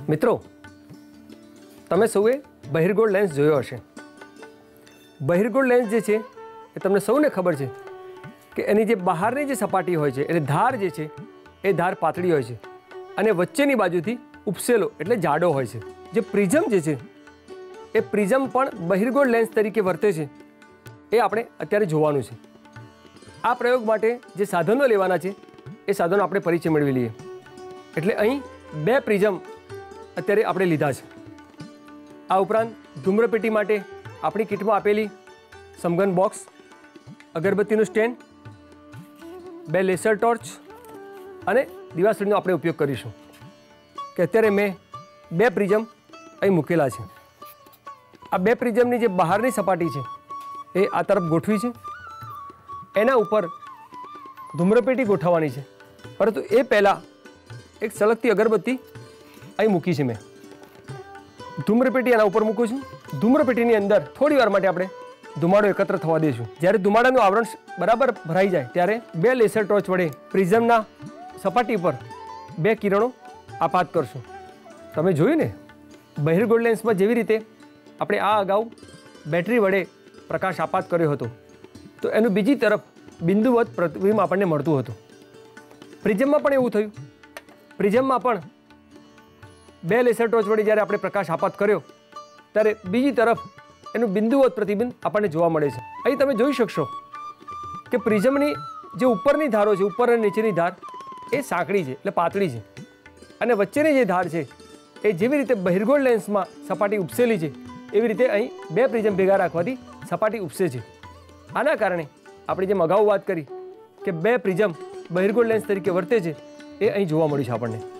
મિત્રો, તમે સૌએ બહિર્ગોળ લેન્સ જોયો હશે। બહિર્ગોળ લેન્સ જે છે એ તમને સૌને ખબર છે કે એની જે બહારની જે સપાટી હોય છે એટલે ધાર જે છે એ ધાર પાતળી હોય છે અને વચ્ચેની બાજુથી ઉપસેલો એટલે જાડો હોય છે। જે પ્રિઝમ જે છે એ પ્રિઝમ પણ બહિર્ગોળ લેન્સ તરીકે વર્તે છે એ આપણે અત્યારે જોવાનું છે। આ પ્રયોગ માટે જે સાધનો લેવાના છે એ સાધનો આપણે પરિચય મેળવી લઈએ। એટલે અહીં બે પ્રિઝમ અત્યારે આપણે લીધા છે। આ ઉપરાંત ધૂમ્રપેટી માટે આપણી કિટમાં આપેલી સમઘન બોક્સ, અગરબત્તીનું સ્ટેન્ડ, બે લેસર ટોર્ચ અને દિવાસળીનો આપણે ઉપયોગ કરીશું। કે અત્યારે મેં બે પ્રિઝમ અહીં મૂકેલા છે। આ બે પ્રિઝમની જે બહારની સપાટી છે એ આ તરફ ગોઠવી છે। એના ઉપર ધૂમ્રપેટી ગોઠવવાની છે, પરંતુ એ પહેલાં એક સળગતી અગરબત્તી અહીં મૂકી છે। મેં ધૂમ્રપેટી એના ઉપર મૂકું છું। ધૂમ્રપેટીની અંદર થોડી વાર માટે આપણે ધુમાડો એકત્ર થવા દઈશું। જ્યારે ધુમાડાનું આવરણ બરાબર ભરાઈ જાય ત્યારે બે લેસર ટોર્ચ વડે પ્રિઝમના સપાટી પર બે કિરણો આપાત કરશું। તમે જોયું ને, બહિર્ગોળ લેન્સમાં જેવી રીતે આપણે આ અગાઉ બેટરી વડે પ્રકાશ આપાત કર્યો હતો, તો એનું બીજી તરફ બિંદુવત પ્રતિબિંબ આપણને મળતું હતું। પ્રિઝમમાં પણ એવું થયું। પ્રિઝમમાં પણ બે લેસર ટોર્ચ વડે જ્યારે આપણે પ્રકાશ આપાત કર્યો ત્યારે બીજી તરફ એનું બિંદુવત પ્રતિબિંબ આપણને જોવા મળે છે। અહીં તમે જોઈ શકશો કે પ્રિઝમની જે ઉપરની ધારો છે, ઉપર અને નીચેની ધાર એ સાંકડી છે એટલે પાતળી છે, અને વચ્ચેની જે ધાર છે એ જેવી રીતે બહિર્ગોળ લેન્સમાં સપાટી ઉપસેલી છે એવી રીતે અહીં બે પ્રિઝમ ભેગા રાખવાથી સપાટી ઉપસે છે। આના કારણે આપણે જેમ અગાઉ વાત કરી કે બે પ્રિઝમ બહિર્ગોળ લેન્સ તરીકે વર્તે છે એ અહીં જોવા મળ્યું છે આપણને।